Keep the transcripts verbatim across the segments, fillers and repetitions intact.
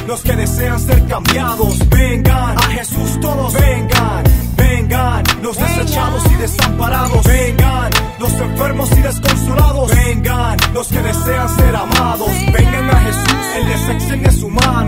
los que desean ser cambiados. Vengan, a Jesús todos vengan. Vengan, los desechados y desamparados. Vengan, los enfermos y desconsolados. Vengan, los que desean ser amados. Vengan a Jesús, Él les extiende su mano.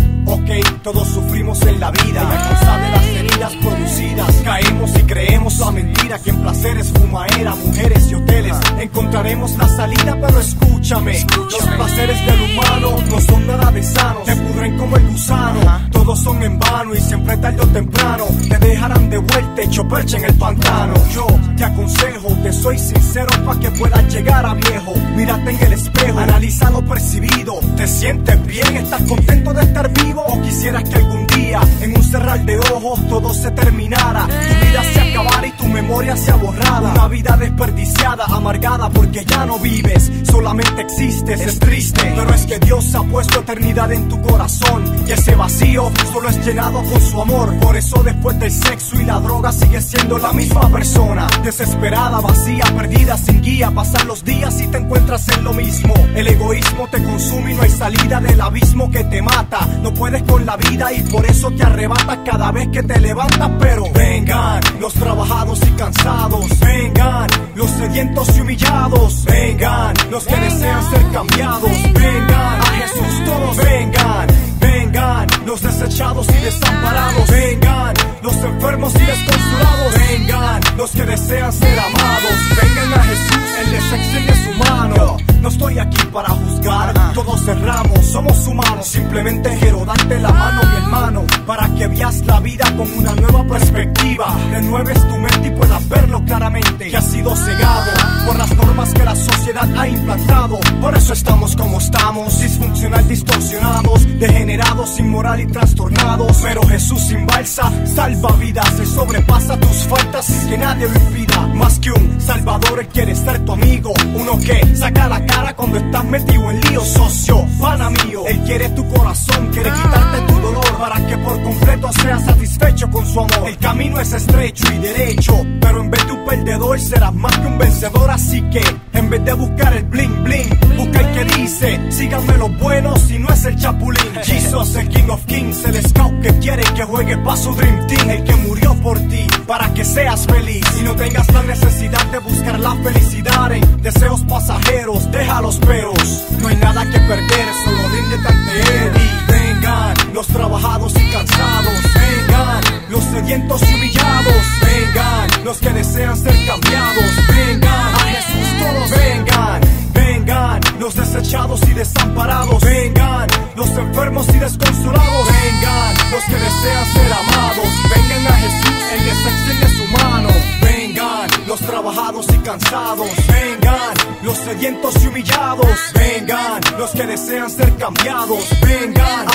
Ok, todos sufrimos en la vida, y a causa de las heridas producidas caemos y creemos la mentira, que en placeres, fumaera, mujeres y hoteles encontraremos la salida. Pero escúchame, escúchame. Los placeres del humano no son nada de sanos, te pudren como el gusano. Ajá. Todos son en vano y siempre tarde o temprano te dejarán de vuelta hecho percha en el pantano. Yo te aconsejo, te soy sincero, pa' que puedas llegar a viejo. Mírate en el espejo, analiza lo percibido. ¿Te sientes bien? ¿Estás contento de estar vivo? ¿O quisieras que algún día, en un cerrar de ojos, todo se terminara? Tu vida se acabara y tu memoria sea borrada. Una vida desperdiciada, amargada porque ya no vives, solamente existes. Es triste, pero es que Dios ha puesto eternidad en tu corazón, y ese vacío solo es llenado con su amor. Por eso después del sexo y la droga sigues siendo la misma persona, desesperada, vacía, perdida, sin guía. Pasan los días y te encuentras en lo mismo. El egoísmo te consume y no hay salida del abismo que te mata. No puedes con la vida y por eso te arrebatas cada vez que te levantas. Pero vengan los trabajados y cansados. Vengan los sedientos y humillados. Vengan los que desean ser cambiados. Vengan a Jesús todos vengan. Vengan los desechados y desamparados. Vengan los enfermos y desconsolados. Vengan los que desean ser amados. Vengan a Jesús, Él les extiende su mano. No estoy aquí para juzgar, todos erramos, somos humanos. Simplemente quiero darte la mano, mi hermano, para que veas la vida con una nueva perspectiva. Renueves tu mente y puedas verlo claramente, que has sido cegado por las normas que la sociedad ha implantado. Por eso estamos como estamos, disfuncional, distorsionados, degenerados, inmoral y trastornados. Pero Jesús sin balsa salva vidas, Él sobrepasa tus faltas sin que nadie lo impida. Más que un salvador, Él quiere ser tu amigo, uno que saca la cara cuando estás metido en lío, socio, pana mío. Él quiere tu corazón, quiere quitarte tu dolor, para que por completo seas satisfecho con su amor. El camino es estrecho y derecho, pero en vez de un perdedor serás más que un vencedor. Así que en vez de buscar el bling bling, busca el que dice, síganme los buenos si no es el chapulín. Jesus, el King of Kings, el scout que quiere que juegue pa' su dream team. El que murió por ti, para que seas feliz y no tengas la necesidad de buscar la felicidad en deseos pasajeros. Deja los peros, no hay nada que perder, solo ríndete ante Él. Y vengan los trabajados y cansados. Vengan los sedientos y humillados. Vengan los que desean ser cambiados. Vengan a Jesús todos vengan. Vengan los desechados y desamparados. Vengan los enfermos y desconsolados. Vengan los que desean ser amados. Vengan a Jesús, Él les extiende su mano. Vengan los trabajados y cansados. Vengan los sedientos y humillados. Vengan los que desean ser cambiados. Vengan a